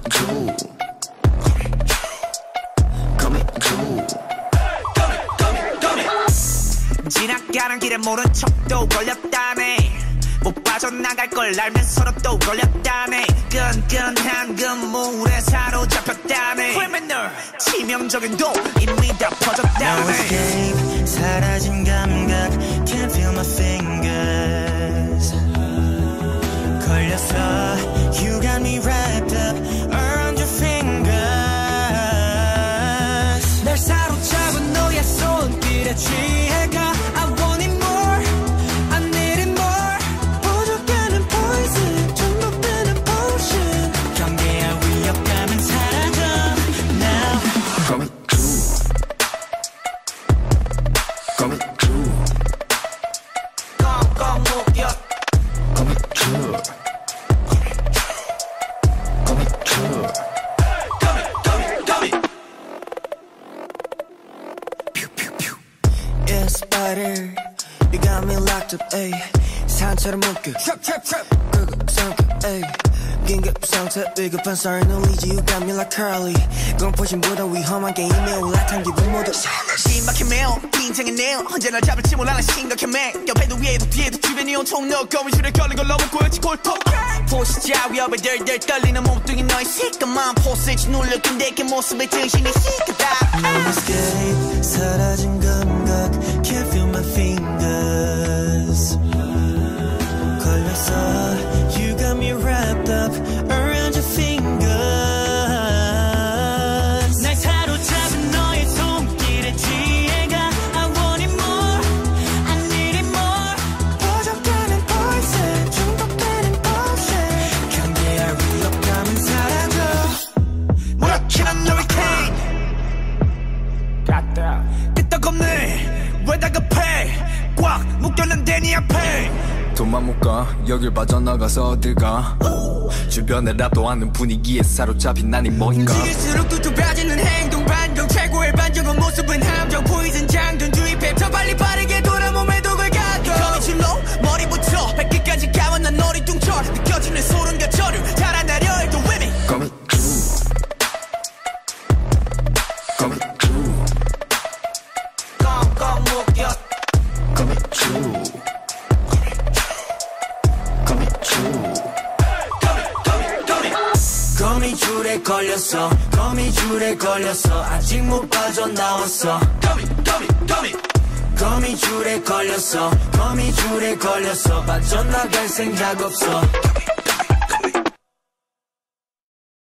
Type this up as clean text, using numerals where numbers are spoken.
true. Coming true. 지나가는 길에 모른 척도 걸렸다네. 못 빠져나갈 걸 알면서도 또 걸렸다네. 끈끈한 그물에 사로잡혔다네. criminal 치명적인 도 이미 다 퍼졌다네. No escape 사라진 감각 Can't feel my fingers 걸렸어 You got me wrapped up around your fingers 날 사로잡은 너의 손길에 취해가 I want it more I need it more 부족하는 poison 중독되는 potion 경계할 위협감은 사라져 Now Coming true. Coming true. 꽁꽁 묶여 Coming true. Coming true. Yeah, spider, you got me locked up, ayy. 산처럼 묶여, 끄고 삼켜, ayy. 긴급 상태, 위급한 sorry, no easy, you got me like Carly. 공포심보다 위험한 게임에 올라탄 기분 모두. 신박해 매우 긴장해 내요 언제나 잡을지 몰라 심각해 매 옆에도 위에도 뒤에도 주변이 온통 너 거미줄에 걸린 걸 너무 꼬였지 골통 포시자 위협에 덜덜 떨리는 몸뚱이 너의 시커먼 포스지 눌러둔데 그 모습에 정신이 시끄다 No escape, 사라진 감각 Can't feel my fingers 걸렸어 You got me wrapped up around your fingers 날 사로잡은 너의 손길에 취해가 I want it more I need it more 부족하는 poison 중독되는 potion 경계할 위협감은 사라져 몰아치는 hurricane 끄떡없네 왜 다급해 꽉 묶였는데 네 앞에 돈만 못 가 여길 빠져나가서 어딜 가 주변에 랍도 않는 분위기에 사로잡힌 난이 뭔가 움직일수록 뚜뚜빠지는 행동 반경 최고의 반전은 모습은 함정 포이즌 장전 주입해 더 빨리 빠르게 돌아 몸에 독을 가둬 거미줄로 머리부터 발끝까지 감은 난 어리둥절 느껴지는 소름과 저류 달아나려 해도 위미 Coming true. Coming true. 꽁꽁 묶여 Coming true. Coming true. 거미줄에 걸렸어 거미줄에 걸렸어 아직 못 빠져나왔어 거미줄에 걸렸어 거미줄에 걸렸어 빠져나갈 생각 없어